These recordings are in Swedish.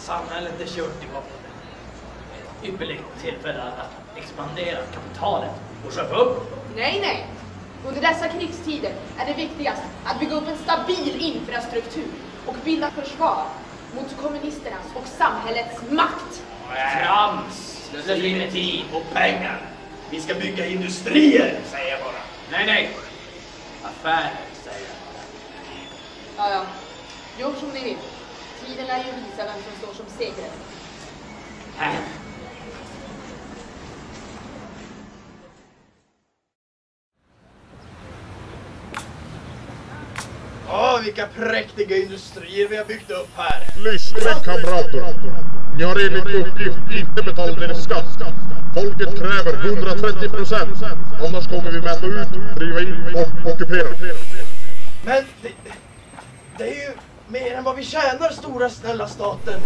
Samhället är kört i botten. Ett ypperligt tillfälle att expandera kapitalet och köpa upp. Nej. Under dessa krigstider är det viktigast att bygga upp en stabil infrastruktur och bilda försvar mot kommunisternas och samhällets makt. Trams! Slöseri med tid och pengar. Vi ska bygga industrier, säger jag bara. Nej. Affärer, säger jag bara. Ja. Gör som ni vill. Tiden lär ju visa vem som står som segrare. Vilka präktiga industrier vi har byggt upp här. Lyssna kamrater. Ni har enligt uppgift inte betalat er skatt. Folket kräver 130%. Annars kommer vi mäta ut, driva in och ockupera. Men det är ju mer än vad vi tjänar, stora snälla staten.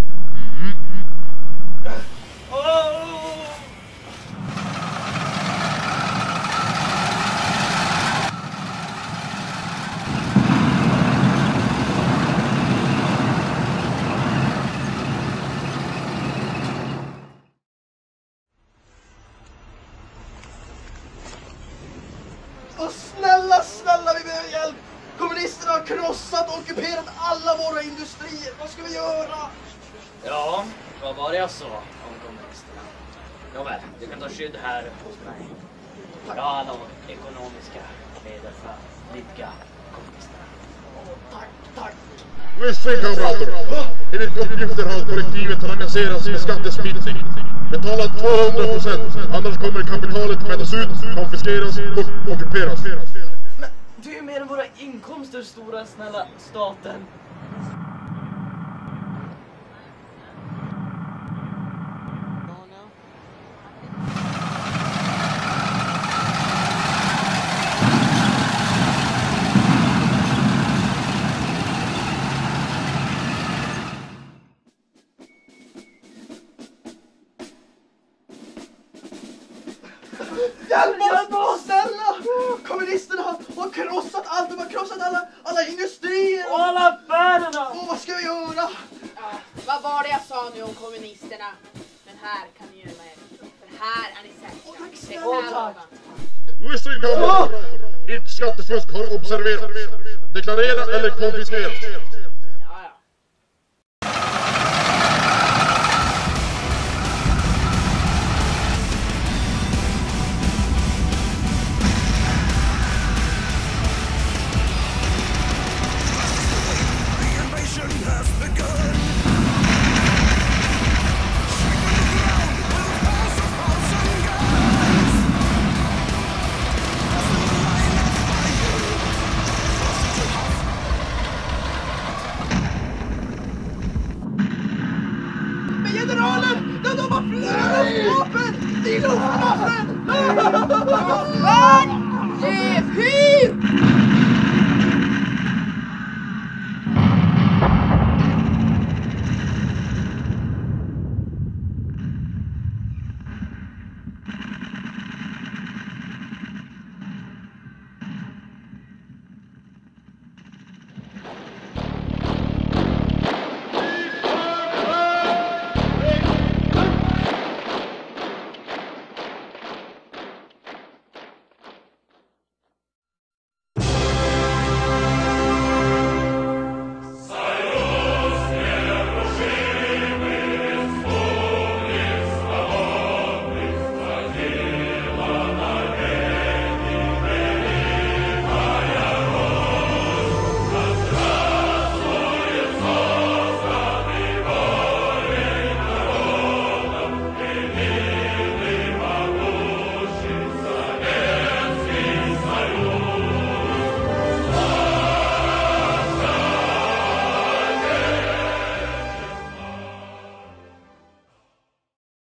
Snälla, vi behöver hjälp! Kommunisterna har krossat och ockuperat alla våra industrier. Vad ska vi göra? Ja, vad var det jag sa om kommunisterna? Nåväl, du kan ta skydd här hos mig. Moral och ekonomiska medel för att blidka kommunisterna. Tack. Lyssna kamrater. Enligt uppgifter har kollektivet organiserats med skattesmitning. Betala 200%, annars kommer kapitalet mätas ut, konfiskeras och ockuperas. Men det är ju mer än våra inkomster, stora snälla staten. Hjälp oss, snälla! Kommunisterna har krossat allt, de har krossat alla industrier och alla affärerna! Vad ska vi göra? Ja, vad var det jag sa nu om kommunisterna? Men här kan ni gömma er. För här är ni säkra. Tack. Lyssna kamrater. Ert skattefusk har observerats. Deklarera eller konfiskera. Ja. Generalen! De har flera vapen! Det är luftvapen! Ge fyr!